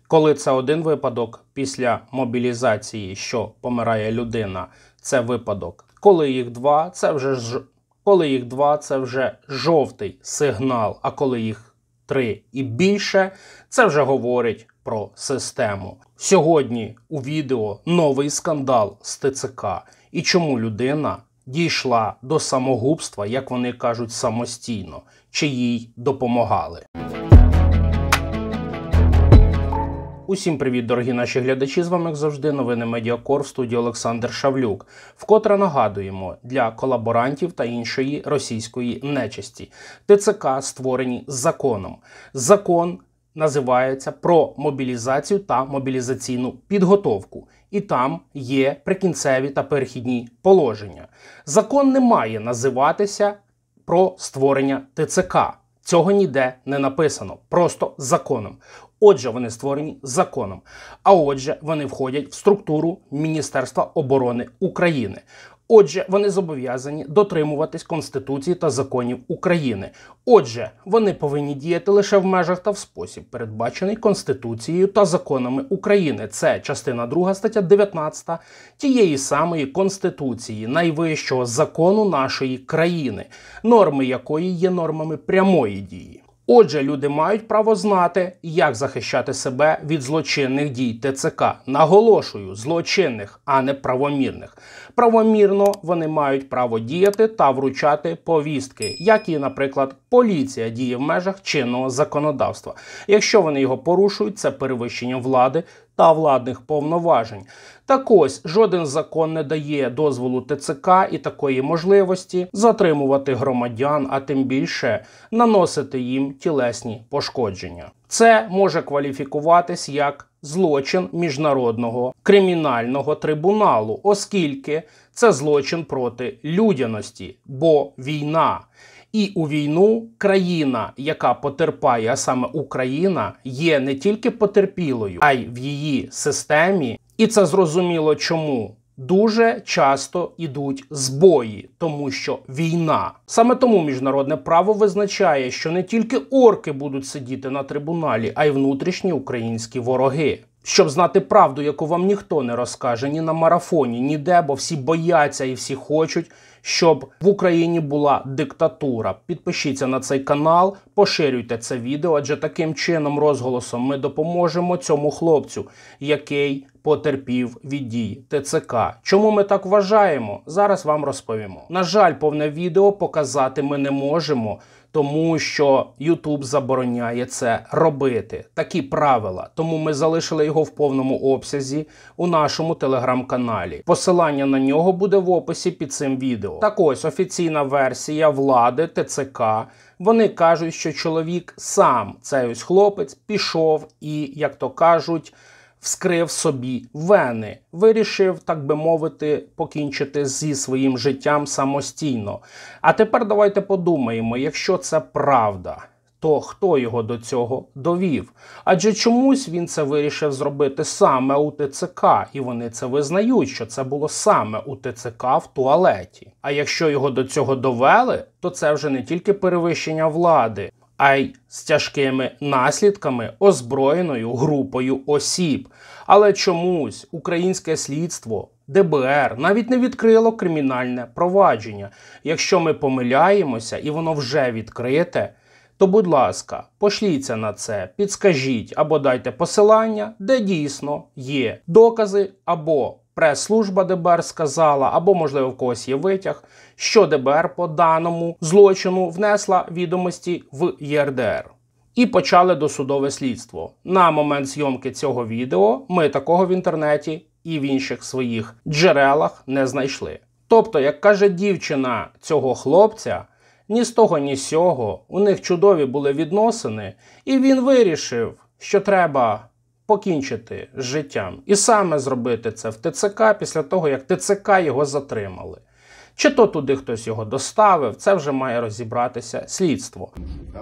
Коли це один випадок після мобілізації, що помирає людина, це випадок. Коли їх два, це вже жовтий сигнал, а коли їх 3 і більше, це вже говорить про систему. Сьогодні у відео новий скандал з ТЦК. І чому людина дійшла до самогубства, як вони кажуть, самостійно, чи їй допомагали. Усім привіт, дорогі наші глядачі, з вами, як завжди, новини Медіакор, в студії Олександр Шавлюк. Вкотре нагадуємо, для колаборантів та іншої російської нечисті. ТЦК створені законом. Закон називається «Про мобілізацію та мобілізаційну підготовку». І там є прикінцеві та перехідні положення. Закон не має називатися «Про створення ТЦК». Цього ніде не написано, просто законом. Отже, вони створені законом. А отже, вони входять в структуру Міністерства оборони України. Отже, вони зобов'язані дотримуватись Конституції та законів України. Отже, вони повинні діяти лише в межах та в спосіб, передбачений Конституцією та законами України. Це частина 2, стаття 19 тієї самої Конституції, найвищого закону нашої країни, норми якої є нормами прямої дії. Отже, люди мають право знати, як захищати себе від злочинних дій ТЦК. Наголошую, злочинних, а не правомірних. Правомірно вони мають право діяти та вручати повістки, як і, наприклад, поліція діє в межах чинного законодавства. Якщо вони його порушують, це перевищення влади та владних повноважень. Так ось, жоден закон не дає дозволу ТЦК і такої можливості затримувати громадян, а тим більше наносити їм тілесні пошкодження. Це може кваліфікуватись як злочин Міжнародного кримінального трибуналу, оскільки це злочин проти людяності, бо війна. І у війну країна, яка потерпає, а саме Україна, є не тільки потерпілою, а й в її системі. І це зрозуміло чому. Дуже часто йдуть збої, тому що війна. Саме тому міжнародне право визначає, що не тільки орки будуть сидіти на трибуналі, а й внутрішні українські вороги. Щоб знати правду, яку вам ніхто не розкаже ні на марафоні, ніде, бо всі бояться і всі хочуть, щоб в Україні була диктатура. Підпишіться на цей канал, поширюйте це відео, адже таким чином, розголосом, ми допоможемо цьому хлопцю, який потерпів від дій ТЦК. Чому ми так вважаємо? Зараз вам розповімо. На жаль, повне відео показати ми не можемо, тому що YouTube забороняє це робити. Такі правила. Тому ми залишили його в повному обсязі у нашому телеграм-каналі. Посилання на нього буде в описі під цим відео. Так ось, офіційна версія влади ТЦК. Вони кажуть, що чоловік сам, цей ось хлопець, пішов і, як то кажуть, вскрив собі вени. Вирішив, так би мовити, покінчити зі своїм життям самостійно. А тепер давайте подумаємо, якщо це правда, то хто його до цього довів? Адже чомусь він це вирішив зробити саме у ТЦК, і вони це визнають, що це було саме у ТЦК в туалеті. А якщо його до цього довели, то це вже не тільки перевищення влади, а й з тяжкими наслідками озброєною групою осіб. Але чомусь українське слідство, ДБР, навіть не відкрило кримінальне провадження. Якщо ми помиляємося і воно вже відкрите, то, будь ласка, пошліться на це, підскажіть або дайте посилання, де дійсно є докази, або прес-служба ДБР сказала, або, можливо, в когось є витяг, що ДБР по даному злочину внесла відомості в ЄРДР. І почали досудове слідство. На момент зйомки цього відео ми такого в інтернеті і в інших своїх джерелах не знайшли. Тобто, як каже дівчина цього хлопця, ні з того, ні з сього, у них чудові були відносини, і він вирішив, що треба покінчити з життям. І саме зробити це в ТЦК після того, як ТЦК його затримали. Чи то туди хтось його доставив, це вже має розібратися слідство.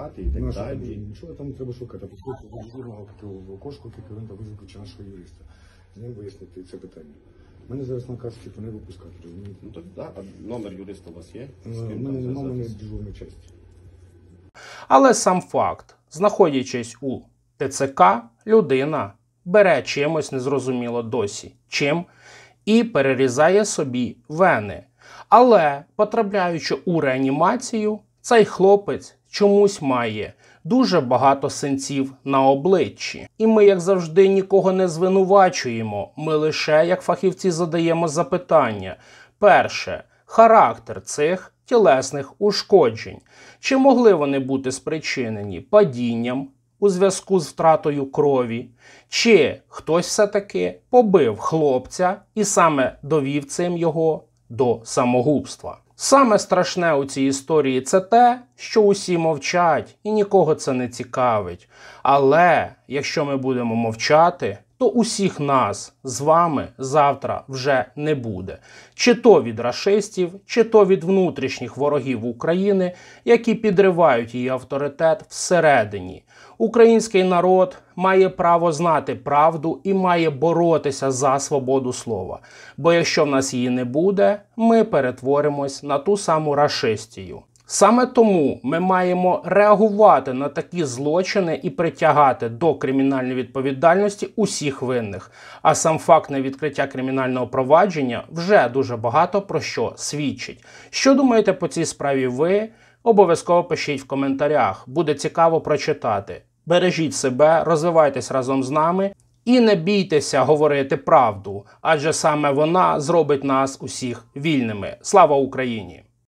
Що там треба шукати? Послухайте журного окошку, він виключив нашого юриста. З ним вияснити це питання. У мене зараз наказ не випускати, розумієте? Ну так, да. А номер юриста у вас є? У мене немає дежурної частини. Але сам факт, знаходячись у ТЦК, людина бере чимось, незрозуміло досі чим, і перерізає собі вени. Але, потрапляючи у реанімацію, цей хлопець чомусь має дуже багато синців на обличчі. І ми, як завжди, нікого не звинувачуємо. Ми лише, як фахівці, задаємо запитання. Перше. Характер цих тілесних ушкоджень. Чи могли вони бути спричинені падінням у зв'язку з втратою крові? Чи хтось все-таки побив хлопця і саме довів цим його до самогубства? Саме страшне у цій історії – це те, що усі мовчать і нікого це не цікавить. Але якщо ми будемо мовчати, то усіх нас з вами завтра вже не буде. Чи то від рашистів, чи то від внутрішніх ворогів України, які підривають її авторитет всередині. Український народ має право знати правду і має боротися за свободу слова. Бо якщо в нас її не буде, ми перетворимось на ту саму рашистію. Саме тому ми маємо реагувати на такі злочини і притягати до кримінальної відповідальності усіх винних. А сам факт невідкриття кримінального провадження вже дуже багато про що свідчить. Що думаєте по цій справі ви? Обов'язково пишіть в коментарях. Буде цікаво прочитати. Бережіть себе, розвивайтесь разом з нами і не бійтеся говорити правду, адже саме вона зробить нас усіх вільними. Слава Україні!